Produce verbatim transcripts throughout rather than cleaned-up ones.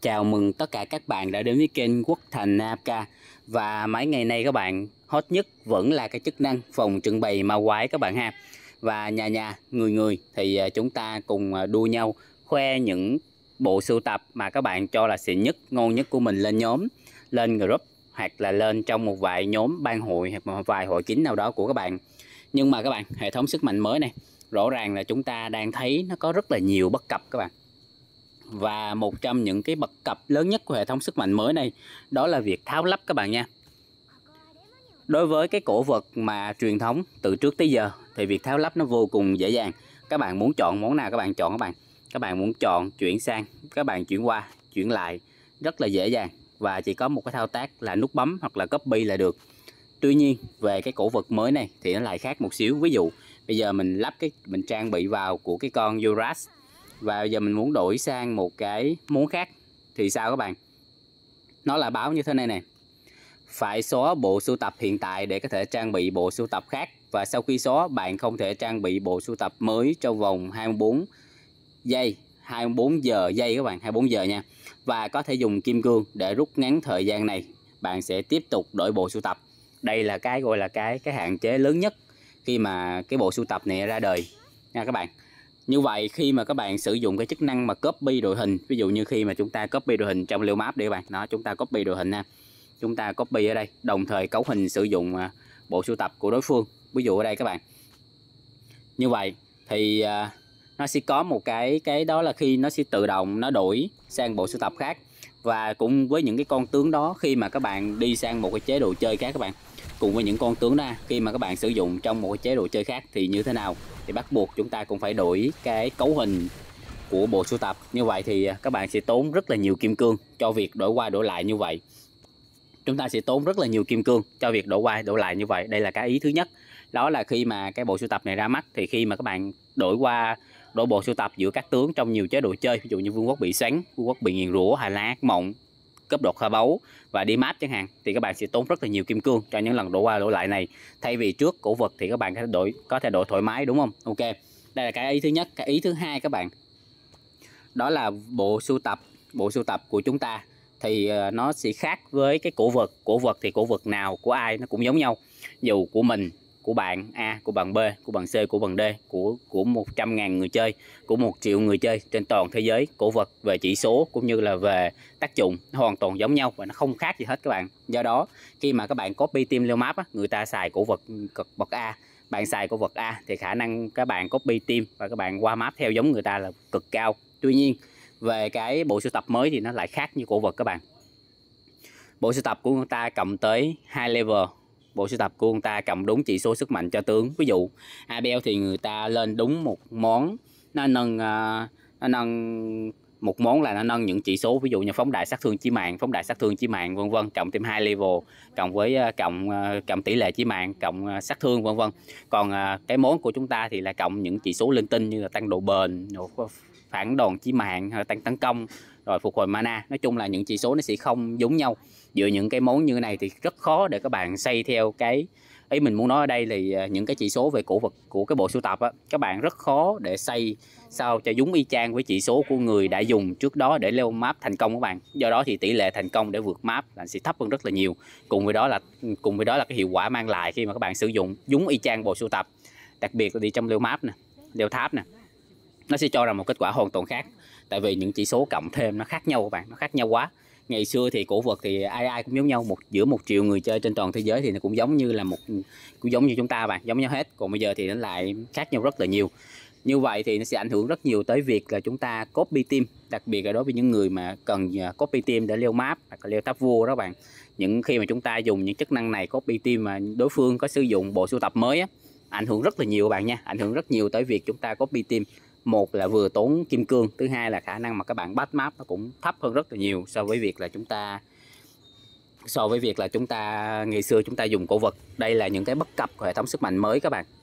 Chào mừng tất cả các bạn đã đến với kênh Quốc Thành a ép ca. Và mấy ngày nay các bạn, hot nhất vẫn là cái chức năng phòng trưng bày ma quái các bạn ha. Và nhà nhà, người người thì chúng ta cùng đua nhau khoe những bộ sưu tập mà các bạn cho là xịn nhất, ngon nhất của mình lên nhóm, lên group hoặc là lên trong một vài nhóm ban hội hoặc một vài hội kín nào đó của các bạn. Nhưng mà các bạn, hệ thống sức mạnh mới này, rõ ràng là chúng ta đang thấy nó có rất là nhiều bất cập các bạn. Và một trong những cái bất cập lớn nhất của hệ thống sức mạnh mới này đó là việc tháo lắp các bạn nha. Đối với cái cổ vật mà truyền thống từ trước tới giờ thì việc tháo lắp nó vô cùng dễ dàng. Các bạn muốn chọn món nào các bạn chọn các bạn. Các bạn muốn chọn chuyển sang, các bạn chuyển qua, chuyển lại rất là dễ dàng. Và chỉ có một cái thao tác là nút bấm hoặc là copy là được. Tuy nhiên về cái cổ vật mới này thì nó lại khác một xíu. Ví dụ bây giờ mình lắp cái mình trang bị vào của cái con Uras, và bây giờ mình muốn đổi sang một cái món khác thì sao các bạn? Nó là báo như thế này nè: phải xóa bộ sưu tập hiện tại để có thể trang bị bộ sưu tập khác. Và sau khi xóa, bạn không thể trang bị bộ sưu tập mới trong vòng hai mươi bốn giây, hai mươi bốn giờ giây các bạn, hai mươi bốn giờ nha. Và có thể dùng kim cương để rút ngắn thời gian này. Bạn sẽ tiếp tục đổi bộ sưu tập. Đây là cái gọi là cái cái hạn chế lớn nhất khi mà cái bộ sưu tập này ra đời nha các bạn. Như vậy khi mà các bạn sử dụng cái chức năng mà copy đội hình, ví dụ như khi mà chúng ta copy đội hình trong Leo Map đi các bạn, đó chúng ta copy đội hình nha. Chúng ta copy ở đây, đồng thời cấu hình sử dụng bộ sưu tập của đối phương. Ví dụ ở đây các bạn. Như vậy thì nó sẽ có một cái cái đó là khi nó sẽ tự động nó đổi sang bộ sưu tập khác. Và cùng với những cái con tướng đó, khi mà các bạn đi sang một cái chế độ chơi khác các bạn, cùng với những con tướng đó, khi mà các bạn sử dụng trong một cái chế độ chơi khác thì như thế nào? Thì bắt buộc chúng ta cũng phải đổi cái cấu hình của bộ sưu tập. Như vậy thì các bạn sẽ tốn rất là nhiều kim cương cho việc đổi qua đổi lại như vậy. Chúng ta sẽ tốn rất là nhiều kim cương cho việc đổi qua đổi lại như vậy. Đây là cái ý thứ nhất. Đó là khi mà cái bộ sưu tập này ra mắt thì khi mà các bạn đổi qua đổi bộ sưu tập giữa các tướng trong nhiều chế độ chơi, ví dụ như Vương quốc bị xoắn, Vương quốc bị nguyền rủa, Hà Lan ác mộng, cấp độ kho báu và đi map chẳng hạn, thì các bạn sẽ tốn rất là nhiều kim cương cho những lần đổi qua đổi lại này. Thay vì trước cổ vật thì các bạn có thể đổi có thể đổi thoải mái, đúng không? Ok. Đây là cái ý thứ nhất. Cái ý thứ hai các bạn, đó là bộ sưu tập bộ sưu tập của chúng ta thì nó sẽ khác với cái cổ vật. Cổ vật thì cổ vật nào của ai nó cũng giống nhau, dù của mình, của bạn A, của bạn B, của bạn C, của bạn D, của của một trăm ngàn người chơi, của một triệu người chơi trên toàn thế giới. Cổ vật về chỉ số cũng như là về tác dụng nó hoàn toàn giống nhau và nó không khác gì hết các bạn. Do đó khi mà các bạn copy team Leo Map á, người ta xài cổ vật bậc A, bạn xài cổ vật A thì khả năng các bạn copy team và các bạn qua map theo giống người ta là cực cao. Tuy nhiên về cái bộ sưu tập mới thì nó lại khác như cổ vật các bạn. Bộ sưu tập của người ta cộng tới hai level. Bộ sưu tập của người ta cộng đúng chỉ số sức mạnh cho tướng. Ví dụ a bê lờ thì người ta lên đúng một món, nó nâng nó nâng một món là nó nâng những chỉ số, ví dụ như phóng đại sát thương chí mạng, phóng đại sát thương chí mạng vân vân, cộng thêm hai level, cộng với cộng cộng tỷ lệ chí mạng, cộng sát thương vân vân. Còn cái món của chúng ta thì là cộng những chỉ số linh tinh như là tăng độ bền, phản đòn chí mạng, tăng tấn công, rồi phục hồi mana. Nói chung là những chỉ số nó sẽ không giống nhau. Dựa những cái món như thế này thì rất khó để các bạn xây theo cái ý mình muốn nói ở đây là những cái chỉ số về cổ vật của cái bộ sưu tập á, các bạn rất khó để xây sao cho giống y chang với chỉ số của người đã dùng trước đó để leo map thành công các bạn. Do đó thì tỷ lệ thành công để vượt map là sẽ thấp hơn rất là nhiều. Cùng với đó là cùng với đó là cái hiệu quả mang lại khi mà các bạn sử dụng giống y chang bộ sưu tập, đặc biệt là đi trong leo map nè, leo tháp nè, nó sẽ cho ra một kết quả hoàn toàn khác. Tại vì những chỉ số cộng thêm nó khác nhau các bạn, nó khác nhau quá. Ngày xưa thì cổ vật thì ai ai cũng giống nhau, một giữa một triệu người chơi trên toàn thế giới thì nó cũng giống như là một cũng giống như chúng ta bạn, giống nhau hết. Còn bây giờ thì nó lại khác nhau rất là nhiều. Như vậy thì nó sẽ ảnh hưởng rất nhiều tới việc là chúng ta copy team, đặc biệt là đối với những người mà cần copy team để leo map hoặc là leo tháp vua đó bạn. Những khi mà chúng ta dùng những chức năng này copy team mà đối phương có sử dụng bộ sưu tập mới á, ảnh hưởng rất là nhiều bạn nha, ảnh hưởng rất nhiều tới việc chúng ta copy team. Một là vừa tốn kim cương, thứ hai là khả năng mà các bạn bắt map nó cũng thấp hơn rất là nhiều so với việc là chúng ta so với việc là chúng ta ngày xưa chúng ta dùng cổ vật. Đây là những cái bất cập của hệ thống sức mạnh mới các bạn.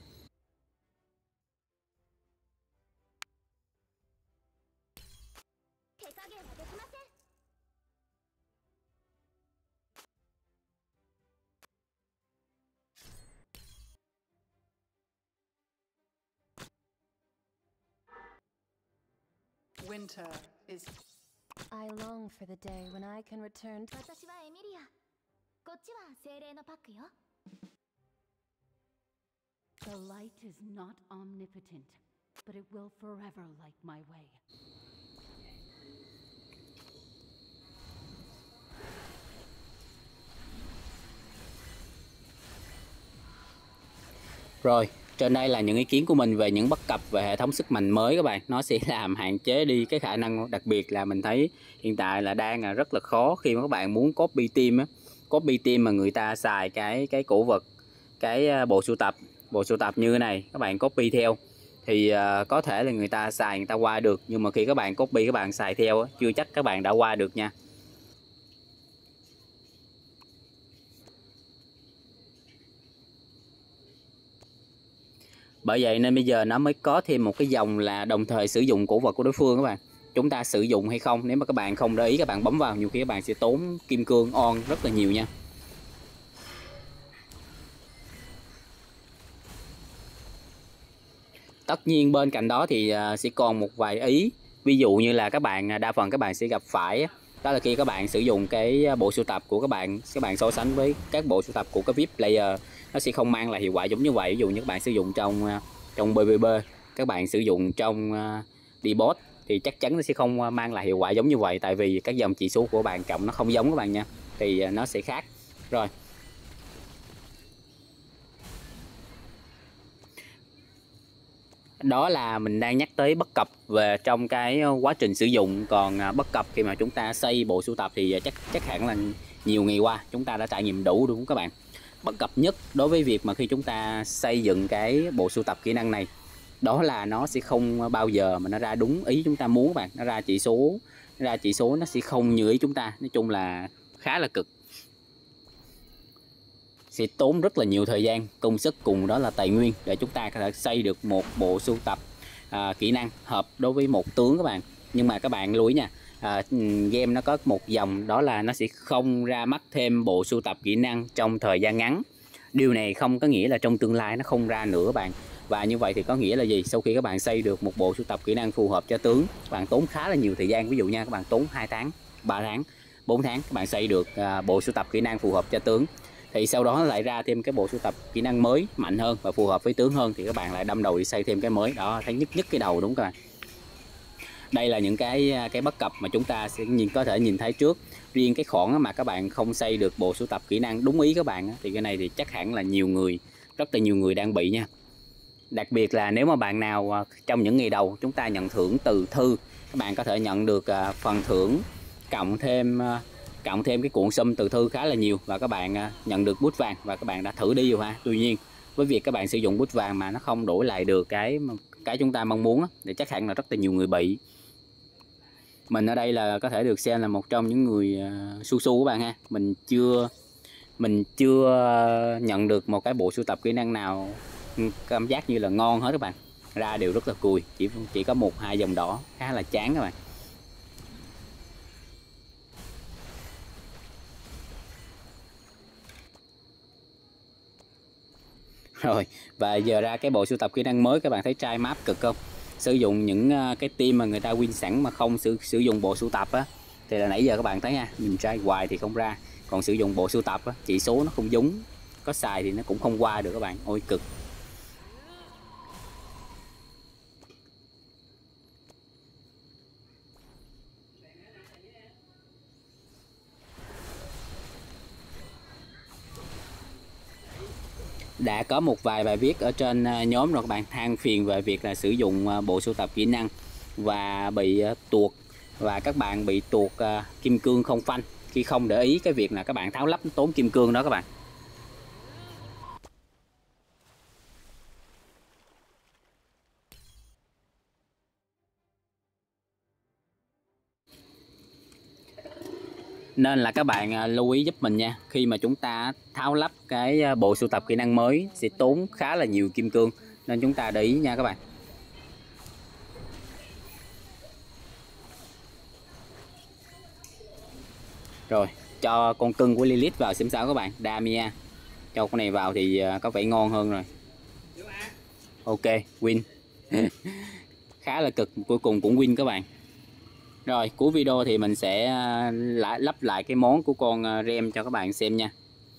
Winter is I long for the day when I can return to... 私はエミリア。こっちは精霊のパックよ。 The light is not omnipotent, but it will forever light my way. Rồi, trên đây là những ý kiến của mình về những bất cập về hệ thống sức mạnh mới các bạn. Nó sẽ làm hạn chế đi cái khả năng, đặc biệt là mình thấy hiện tại là đang là rất là khó khi mà các bạn muốn copy team á. Copy team mà người ta xài cái cái cổ vật, cái bộ sưu tập, bộ sưu tập như thế này, các bạn copy theo thì uh, có thể là người ta xài người ta qua được, nhưng mà khi các bạn copy các bạn xài theo á, chưa chắc các bạn đã qua được nha. Bởi vậy nên bây giờ nó mới có thêm một cái dòng là đồng thời sử dụng cổ vật của đối phương các bạn. Chúng ta sử dụng hay không, nếu mà các bạn không để ý các bạn bấm vào, nhiều khi các bạn sẽ tốn kim cương on rất là nhiều nha. Tất nhiên bên cạnh đó thì sẽ còn một vài ý. Ví dụ như là các bạn, đa phần các bạn sẽ gặp phải đó là khi các bạn sử dụng cái bộ sưu tập của các bạn, các bạn so sánh với các bộ sưu tập của các vê i pê player, nó sẽ không mang lại hiệu quả giống như vậy. Ví dụ như các bạn sử dụng trong trong pê vê pê, các bạn sử dụng trong debot thì chắc chắn nó sẽ không mang lại hiệu quả giống như vậy, tại vì các dòng chỉ số của bạn cộng nó không giống các bạn nha, thì nó sẽ khác. Rồi, đó là mình đang nhắc tới bất cập về trong cái quá trình sử dụng. Còn bất cập khi mà chúng ta xây bộ sưu tập thì chắc chắc hẳn là nhiều ngày qua chúng ta đã trải nghiệm đủ, đúng không các bạn? Bất cập nhất đối với việc mà khi chúng ta xây dựng cái bộ sưu tập kỹ năng này, đó là nó sẽ không bao giờ mà nó ra đúng ý chúng ta muốn các bạn. Nó ra chỉ số, nó ra chỉ số nó sẽ không như ý chúng ta. Nói chung là khá là cực, sẽ tốn rất là nhiều thời gian, công sức cùng đó là tài nguyên để chúng ta có thể xây được một bộ sưu tập à, kỹ năng hợp đối với một tướng các bạn. Nhưng mà các bạn lưu ý nha, à, game nó có một dòng đó là nó sẽ không ra mắt thêm bộ sưu tập kỹ năng trong thời gian ngắn. Điều này không có nghĩa là trong tương lai nó không ra nữa các bạn. Và như vậy thì có nghĩa là gì? Sau khi các bạn xây được một bộ sưu tập kỹ năng phù hợp cho tướng, các bạn tốn khá là nhiều thời gian. Ví dụ nha, các bạn tốn hai tháng, ba tháng, bốn tháng các bạn xây được à, bộ sưu tập kỹ năng phù hợp cho tướng, thì sau đó lại ra thêm cái bộ sưu tập kỹ năng mới mạnh hơn và phù hợp với tướng hơn, thì các bạn lại đâm đầu đi xây thêm cái mới đó, thấy nhức nhức cái đầu đúng không các bạn? Đây là những cái cái bất cập mà chúng ta sẽ nhìn có thể nhìn thấy trước. Riêng cái khoản mà các bạn không xây được bộ sưu tập kỹ năng đúng ý các bạn thì cái này thì chắc hẳn là nhiều người, rất là nhiều người đang bị nha. Đặc biệt là nếu mà bạn nào trong những ngày đầu chúng ta nhận thưởng từ thư, các bạn có thể nhận được phần thưởng cộng thêm cộng thêm cái cuộn sum từ thư khá là nhiều, và các bạn nhận được bút vàng và các bạn đã thử đi rồi ha. Tuy nhiên với việc các bạn sử dụng bút vàng mà nó không đổi lại được cái cái chúng ta mong muốn thì chắc hẳn là rất là nhiều người bị. Mình ở đây là có thể được xem là một trong những người su su các bạn ha. Mình chưa mình chưa nhận được một cái bộ sưu tập kỹ năng nào cảm giác như là ngon hết các bạn. Ra đều rất là cùi, chỉ chỉ có một hai dòng đỏ, khá là chán các bạn. Rồi, và giờ ra cái bộ sưu tập kỹ năng mới, các bạn thấy try map cực không? Sử dụng những cái team mà người ta win sẵn mà không sử, sử dụng bộ sưu tập á, thì là nãy giờ các bạn thấy ha, mình try hoài thì không ra. Còn sử dụng bộ sưu tập á, chỉ số nó không giống, có xài thì nó cũng không qua được các bạn, ôi cực. Đã có một vài bài viết ở trên nhóm rồi các bạn than phiền về việc là sử dụng bộ sưu tập kỹ năng và bị tuột, và các bạn bị tuột kim cương không phanh khi không để ý cái việc là các bạn tháo lắp tốn kim cương đó các bạn. Nên là các bạn lưu ý giúp mình nha, khi mà chúng ta tháo lắp cái bộ sưu tập kỹ năng mới sẽ tốn khá là nhiều kim cương, nên chúng ta để ý nha các bạn. Rồi, cho con cưng của Lilith vào xem sao các bạn, Damia. Cho con này vào thì có vẻ ngon hơn rồi. Ok, win. Khá là cực, cuối cùng cũng win các bạn. Rồi cuối video thì mình sẽ lại lắp lại cái món của con Rem cho các bạn xem nha.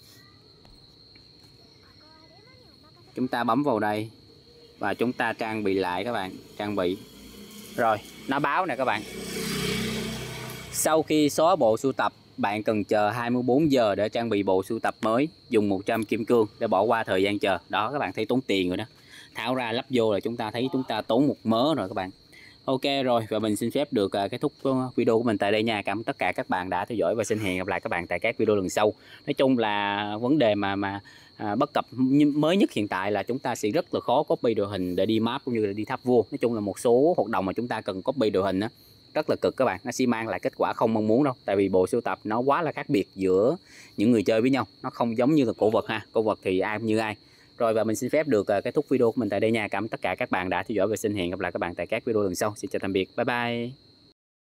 Chúng ta bấm vào đây và chúng ta trang bị lại các bạn, trang bị. Rồi, nó báo nè các bạn. Sau khi xóa bộ sưu tập, bạn cần chờ hai mươi bốn giờ để trang bị bộ sưu tập mới, dùng một trăm kim cương để bỏ qua thời gian chờ. Đó, các bạn thấy tốn tiền rồi đó. Tháo ra lắp vô là chúng ta thấy chúng ta tốn một mớ rồi các bạn. Ok rồi, và mình xin phép được kết thúc video của mình tại đây nha. Cảm ơn tất cả các bạn đã theo dõi và xin hẹn gặp lại các bạn tại các video lần sau. Nói chung là vấn đề mà mà à, bất cập mới nhất hiện tại là chúng ta sẽ rất là khó copy đội hình để đi map cũng như là đi tháp vua. Nói chung là một số hoạt động mà chúng ta cần copy đội hình á rất là cực các bạn, nó sẽ mang lại kết quả không mong muốn đâu. Tại vì bộ sưu tập nó quá là khác biệt giữa những người chơi với nhau, nó không giống như là cổ vật ha. Cổ vật thì ai cũng như ai. Rồi, và mình xin phép được kết thúc video của mình tại đây nha. Cảm ơn tất cả các bạn đã theo dõi và xin hẹn gặp lại các bạn tại các video lần sau. Xin chào tạm biệt, bye bye.